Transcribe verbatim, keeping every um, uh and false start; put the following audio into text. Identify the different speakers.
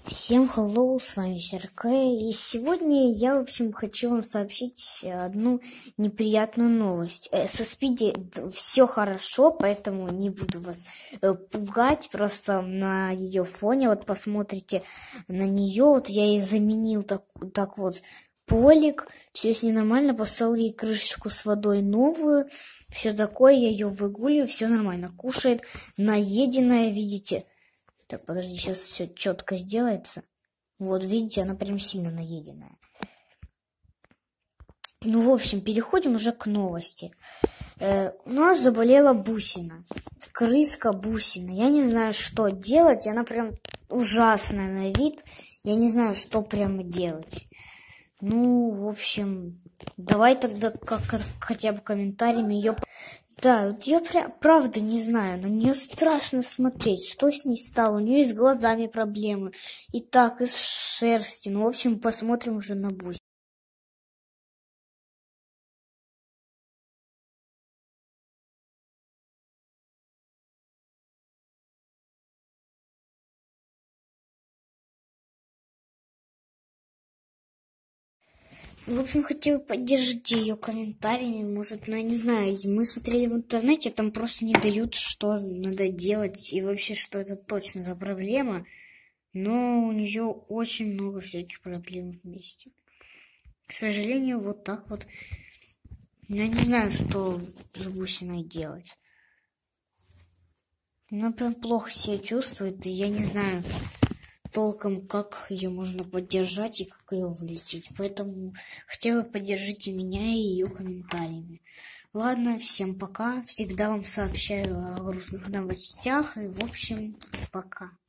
Speaker 1: Всем hello, с вами Серкэ, и сегодня я, в общем, хочу вам сообщить одну неприятную новость. Со Спиди все хорошо, поэтому не буду вас пугать, просто на ее фоне, вот посмотрите на нее, вот я ей заменил так, так вот полик, все с ней нормально, поставил ей крышечку с водой новую, все такое, я ее выгуливаю, все нормально, кушает, наеденная, видите. Так, подожди, сейчас все четко сделается. Вот, видите, она прям сильно наеденная. Ну, в общем, переходим уже к новости. Э, у нас заболела Бусина. Крыска Бусина. Я не знаю, что делать. Она прям ужасная на вид. Я не знаю, что прямо делать. Ну, в общем, давай тогда как, как хотя бы комментариями ее... Да, вот я прям, правда не знаю, на нее страшно смотреть, что с ней стало, у нее и с глазами проблемы, и так, и с шерстью, ну, в общем, посмотрим уже на Бусь. В общем, хотя бы поддержите ее комментариями, может, ну, я не знаю, мы смотрели в интернете, там просто не дают, что надо делать, и вообще, что это точно за проблема, но у нее очень много всяких проблем вместе. К сожалению, вот так вот. Я не знаю, что с Бусиной делать. Она прям плохо себя чувствует, и я не знаю толком, как ее можно поддержать и как ее вылечить. Поэтому хотя бы поддержите меня и ее комментариями. Ладно, всем пока. Всегда вам сообщаю о грустных новостях. И, в общем, пока.